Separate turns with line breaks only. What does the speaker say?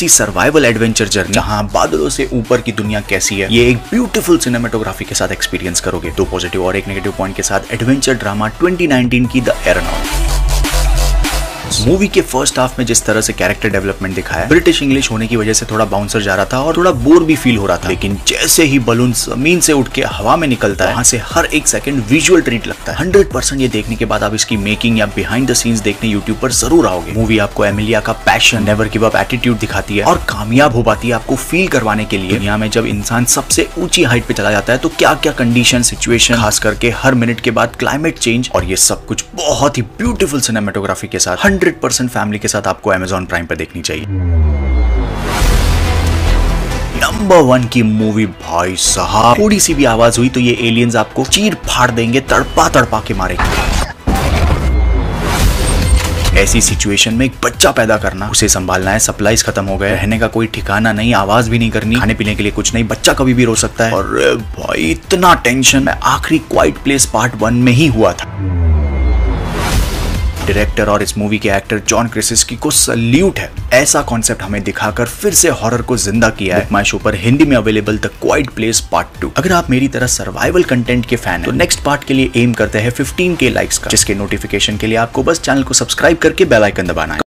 सी survival adventure journey जहां बादलों से ऊपर की दुनिया कैसी है ये एक ब्यूटीफुल सिनेमेटोग्राफी के साथ एक्सपीरियंस करोगे। 2 पॉजिटिव और 1 नेगेटिव पॉइंट के साथ एडवेंचर ड्रामा 2019 की द एरोनॉट। मूवी के फर्स्ट हाफ में जिस तरह से कैरेक्टर डेवलपमेंट दिखाया, ब्रिटिश इंग्लिश होने की वजह से थोड़ा बाउंसर जा रहा था और थोड़ा बोर भी फील हो रहा था, लेकिन जैसे ही बलून जमीन से उठ के हवा में निकलता है वहां से हर एक सेकंड विजुअल ट्रीट लगता है। 100% ये देखने के बाद आप इसकी मेकिंग या बिहाइंड द सीन्स देखने यूट्यूब पर जरूर आओगे। मूवी आपको एमिलिया का passion, never give up attitude दिखाती है और कामयाब हो पाती है आपको फील करवाने के लिए दुनिया में जब इंसान सबसे ऊंची हाइट पे चला जाता है तो क्या क्या कंडीशन, सिचुएशन, खास करके हर मिनट के बाद क्लाइमेट चेंज, और ये सब कुछ बहुत ही ब्यूटीफुल सिनेमेटोग्राफी के साथ 100% फैमिली के साथ आपको Amazon प्राइम पर देखनी चाहिए। नंबर 1 की मूवी भाई साहब, थोड़ी सी भी आवाज हुई तो ये एलियंस आपको चीर फाड़ देंगे, तड़पा तड़पा के मारेंगे। ऐसी सिचुएशन में एक बच्चा पैदा करना, उसे संभालना है, सप्लाईज खत्म हो गए, रहने का कोई ठिकाना नहीं, आवाज भी नहीं करनी, खाने पीने के लिए कुछ नहीं, बच्चा कभी भी रो सकता है। और भाई इतना टेंशन मैं आखिरी क्वाइट प्लेस पार्ट 1 में ही हुआ था। डायरेक्टर और इस मूवी के एक्टर जॉन क्रेसिस्की को सल्यूट है। ऐसा कॉन्सेप्ट हमें दिखाकर फिर से हॉरर को जिंदा किया है। माय शो पर हिंदी में available the quiet place part 2। अगर आप मेरी तरह सर्वाइवल कंटेंट के फैन हैं तो नेक्स्ट पार्ट के लिए एम करते हैं 15K लाइक्स का, जिसके नोटिफिकेशन के लिए आपको बस चैनल को सब्सक्राइब करके बेल आइकन दबाना है।